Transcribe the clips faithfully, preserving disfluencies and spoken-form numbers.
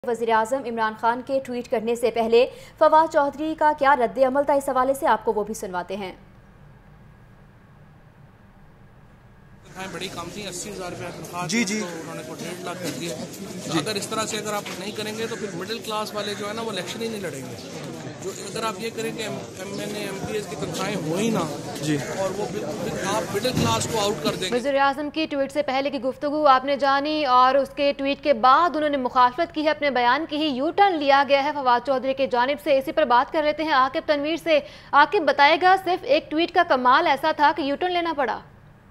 वज़ीर-ए-आज़म इमरान खान के ट्वीट करने से पहले फवाद चौधरी का क्या रद्द अमल था, इस हवाले से आपको वो भी सुनवाते हैं। बड़ी कम थी, अस्सी हजार रुपया तनख्वाह जी जी तो उन्होंने को डेढ़ लाख कर दिया। अगर इस तरह से अगर आप नहीं करेंगे तो फिर मिडिल क्लास वाले जो है ना वो इलेक्शन ही नहीं लड़ेंगे। जो अगर आप ये करेंगे M N A M P A की तनख्वाहें हो ही ना जी और वो आप मिडिल क्लास को आउट कर देंगे। वज़ीर-ए-आज़म की ट्वीट से पहले की गुफ्तगू आपने जानी और उसके ट्वीट के बाद उन्होंने मुखालफत की है, अपने बयान की ही यू टर्न लिया गया है फवाद चौधरी की जानिब से। इसी पर बात कर लेते हैं आकिब तनवीर से। आकिब बताएगा, सिर्फ एक ट्वीट का कमाल ऐसा था कि यू टर्न लेना पड़ा?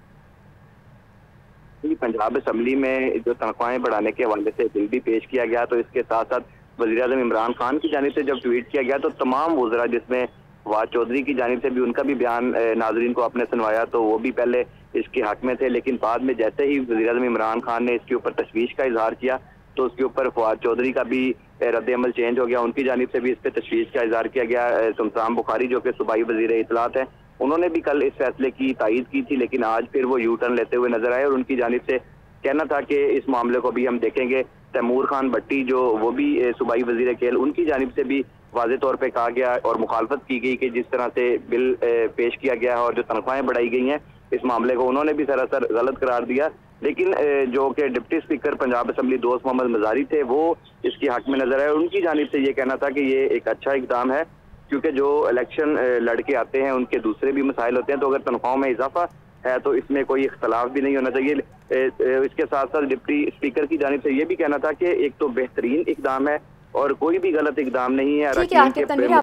पंजाब असम्बली में जो तनख्वाहें बढ़ाने के हवाले से बिल भी पेश किया गया, तो इसके साथ साथ वज़ीर-ए-आज़म इमरान खान की जानिब से जब ट्वीट किया गया तो तमाम वज़रा, जिसमें फवाद चौधरी की जानिब से भी उनका भी बयान नाज़रीन को आपने सुनवाया, तो वो भी पहले इसके हक में थे, लेकिन बाद में जैसे ही वज़ीर-ए-आज़म इमरान खान ने इसके ऊपर तशवीश का इजहार किया तो उसके ऊपर फवाद चौधरी का भी रद्द अमल चेंज हो गया। उनकी जानिब से भी इस पर तशवीश का इजहार किया गया। सुमसान बुखारी जो कि सूबाई वज़ीर इत्तलात हैं, उन्होंने भी कल इस फैसले की तायीद की थी, लेकिन आज फिर वो यू टर्न लेते हुए नजर आए और उनकी जानिब से कहना था कि इस मामले को भी हम देखेंगे। तैमूर खान भट्टी जो वो भी सूबाई वज़ीर खेल, उनकी जानिब से भी वाज़े तौर पे कहा गया और मुखालफत की गई कि जिस तरह से बिल पेश किया गया है और जो तनख्वाहें बढ़ाई गई हैं, इस मामले को उन्होंने भी सरासर गलत करार दिया। लेकिन जो कि डिप्टी स्पीकर पंजाब असम्बली दोस्त मोहम्मद मज़ारी थे, वो इसके हक में नजर आए। उनकी जानिब से ये कहना था कि ये एक अच्छा इकदाम है, क्योंकि जो इलेक्शन लड़के आते हैं उनके दूसरे भी मसाइल होते हैं, तो अगर तनख्वाहों में इजाफा है तो इसमें कोई इख्तलाफ भी नहीं होना चाहिए। इसके साथ साथ डिप्टी स्पीकर की जानिब से ये भी कहना था कि एक तो बेहतरीन इकदाम है और कोई भी गलत इकदाम नहीं है।